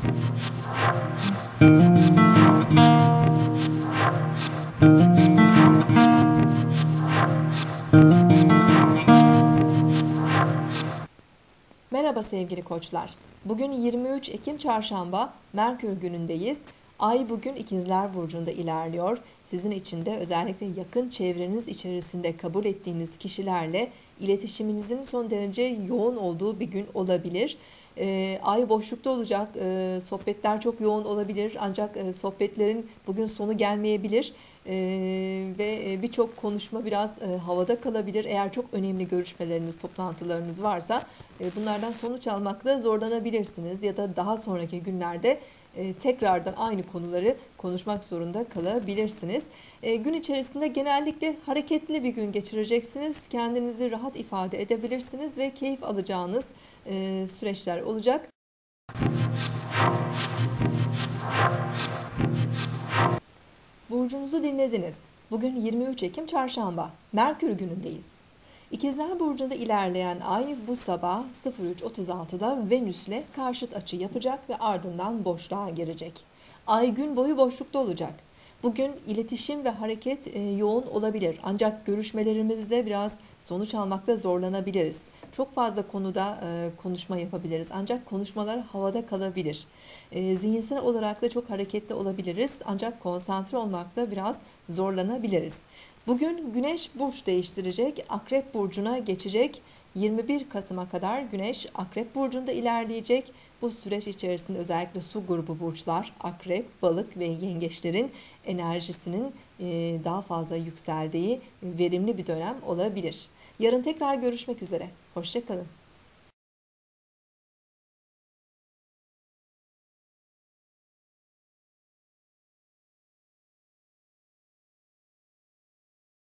Merhaba sevgili koçlar. Bugün 23 Ekim Çarşamba, Merkür günündeyiz. Ay bugün İkizler Burcu'nda ilerliyor. Sizin için de özellikle yakın çevreniz içerisinde kabul ettiğiniz kişilerle iletişiminizin son derece yoğun olduğu bir gün olabilir. Ay boşlukta olacak, sohbetler çok yoğun olabilir ancak sohbetlerin bugün sonu gelmeyebilir. Ve birçok konuşma biraz havada kalabilir. Eğer çok önemli görüşmeleriniz, toplantılarınız varsa bunlardan sonuç almakta zorlanabilirsiniz ya da daha sonraki günlerde tekrardan aynı konuları konuşmak zorunda kalabilirsiniz. Gün içerisinde genellikle hareketli bir gün geçireceksiniz. Kendinizi rahat ifade edebilirsiniz ve keyif alacağınız süreçler olacak. Burcunuzu dinlediniz. Bugün 23 Ekim Çarşamba, Merkür günündeyiz. İkizler Burcu'nda ilerleyen ay bu sabah 03.36'da Venüs'le karşıt açı yapacak ve ardından boşluğa girecek. Ay gün boyu boşlukta olacak. Bugün iletişim ve hareket yoğun olabilir. Ancak görüşmelerimizde biraz sonuç almakta zorlanabiliriz. Çok fazla konuda konuşma yapabiliriz. Ancak konuşmalar havada kalabilir. Zihinsel olarak da çok hareketli olabiliriz. Ancak konsantre olmakta biraz zorlanabiliriz. Bugün Güneş burç değiştirecek, Akrep Burcu'na geçecek. 21 Kasım'a kadar Güneş Akrep Burcu'nda ilerleyecek. Bu süreç içerisinde özellikle su grubu burçlar, Akrep, Balık ve Yengeçlerin enerjisinin daha fazla yükseldiği verimli bir dönem olabilir. Yarın tekrar görüşmek üzere. Hoşça kalın.